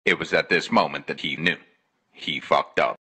It was at this moment that he knew. He fucked up.